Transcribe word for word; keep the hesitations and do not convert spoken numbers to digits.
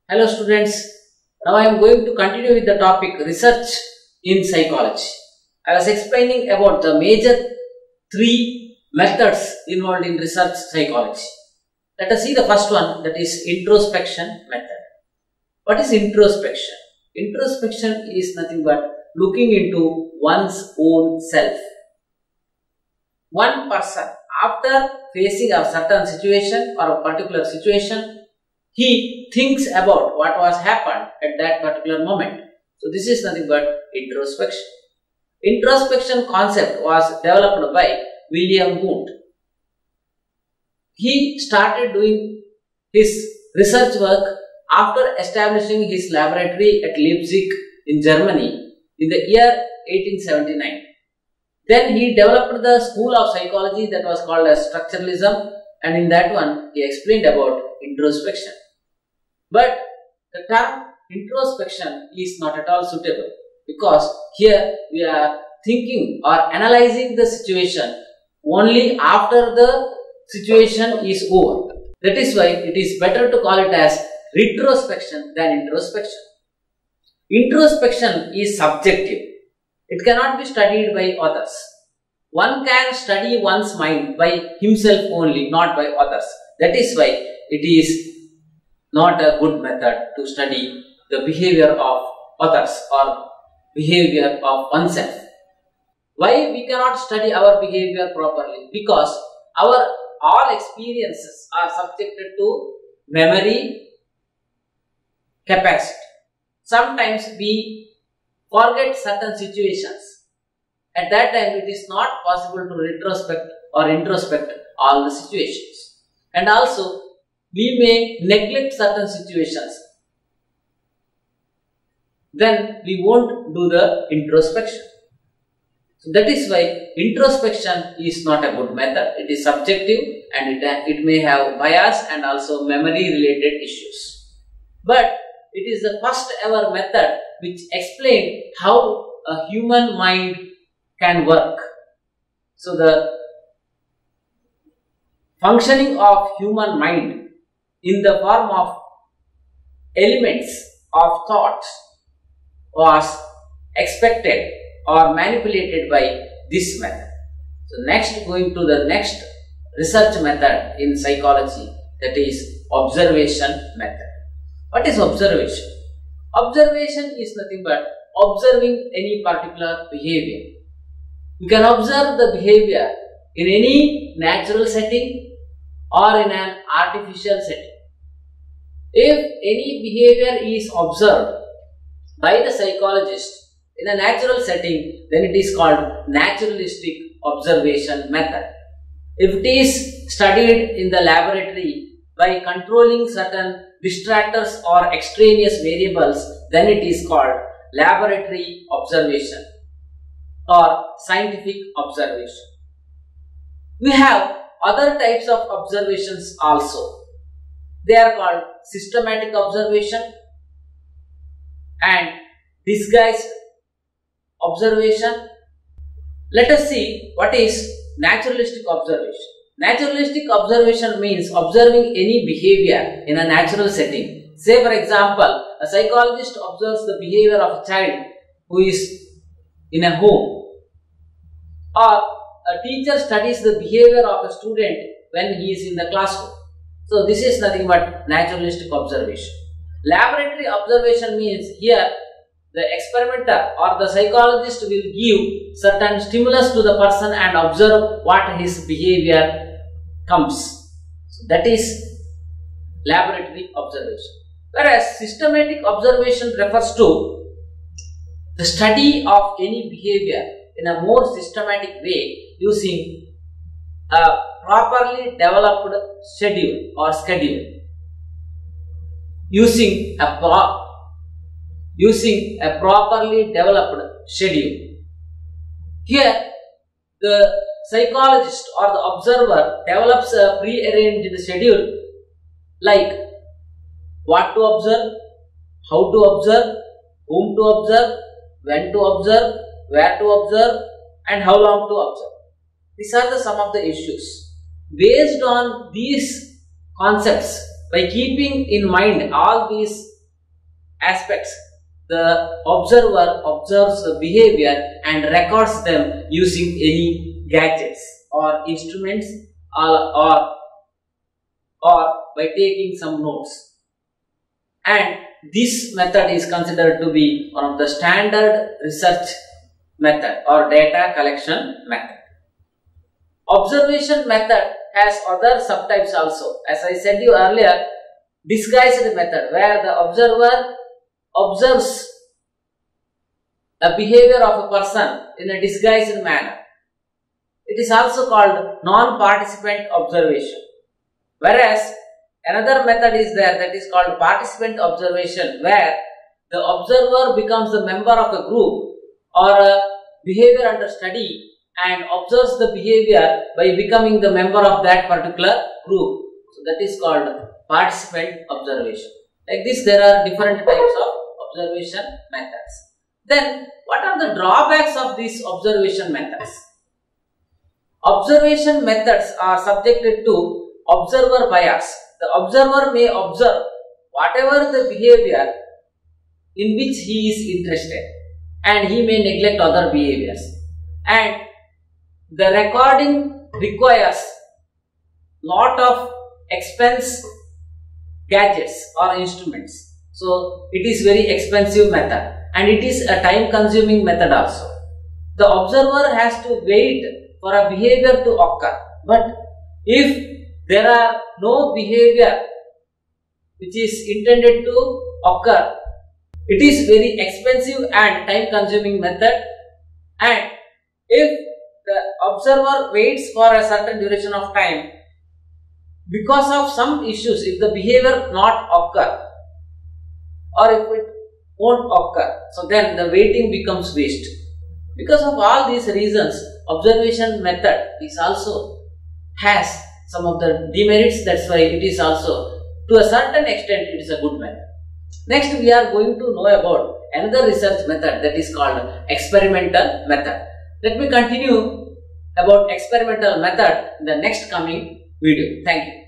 Hello students, now I am going to continue with the topic research in psychology. I was explaining about the major three methods involved in research psychology. Let us see the first one, that is introspection method. What is introspection? Introspection is nothing but looking into one's own self. One person, after facing a certain situation or a particular situation, he thinks about what was happened at that particular moment. So this is nothing but introspection. Introspection concept was developed by William Wundt. He started doing his research work after establishing his laboratory at Leipzig in Germany in the year eighteen seventy-nine. Then he developed the school of psychology that was called as structuralism, and in that one he explained about introspection. But the term introspection is not at all suitable, because here we are thinking or analyzing the situation only after the situation is over. That is why it is better to call it as retrospection than introspection. Introspection is subjective. It cannot be studied by others. One can study one's mind by himself only, not by others. That is why it is not a good method to study the behavior of others or behavior of oneself. Why we cannot study our behavior properly? Because our all experiences are subjected to memory capacity. Sometimes we forget certain situations. At that time, it is not possible to retrospect or introspect all the situations. And also, we may neglect certain situations. Then we won't do the introspection. So that is why introspection is not a good method. It is subjective and it, it may have bias and also memory related issues. But it is the first ever method which explained how a human mind can work. So the functioning of human mind in the form of elements of thoughts was expected or manipulated by this method. So next, going to the next research method in psychology, that is observation method. What is observation? Observation is nothing but observing any particular behavior. You can observe the behavior in any natural setting or in an artificial setting. If any behavior is observed by the psychologist in a natural setting, then it is called naturalistic observation method. If it is studied in the laboratory by controlling certain distractors or extraneous variables, then it is called laboratory observation or scientific observation. We have other types of observations also. They are called systematic observation and disguised observation. Let us see what is naturalistic observation. Naturalistic observation means observing any behavior in a natural setting. Say for example, a psychologist observes the behavior of a child who is in a home, or a teacher studies the behavior of a student when he is in the classroom. So this is nothing but naturalistic observation. Laboratory observation means here the experimenter or the psychologist will give certain stimulus to the person and observe what his behavior comes. So that is laboratory observation. Whereas systematic observation refers to the study of any behavior in a more systematic way using a properly developed schedule or schedule. Using a pro using a properly developed schedule. Here, the psychologist or the observer develops a pre-arranged schedule like what to observe, how to observe, whom to observe, when to observe, where to observe, and how long to observe. These are the some of the issues. Based on these concepts, by keeping in mind all these aspects. The observer observes the behavior and records them using any gadgets or instruments or, or, or by taking some notes. And this method is considered to be one of the standard research method or data collection method. Observation method has other subtypes also. As I said you earlier, disguised method, where the observer observes the behavior of a person in a disguised manner. It is also called non-participant observation. Whereas another method is there that is called participant observation, where the observer becomes a member of a group or a behavior under study and observes the behavior by becoming the member of that particular group. So that is called participant observation. Like this, there are different types of observation methods. Then, what are the drawbacks of these observation methods? Observation methods are subjected to observer bias. The observer may observe whatever the behavior in which he is interested, and he may neglect other behaviors. And the recording requires lot of expense gadgets or instruments. So it is very expensive method, and it is a time consuming method also. The observer has to wait for a behavior to occur, but if there are no behavior which is intended to occur, it is very expensive and time consuming method. And if the observer waits for a certain duration of time, because of some issues, if the behavior not occur or if it won't occur, so then the waiting becomes waste. Because of all these reasons, observation method is also has some of the demerits. That's why it is also, to a certain extent, it is a good method. Next, we are going to know about another research method that is called experimental method. Let me continue about experimental method in the next coming video. Thank you.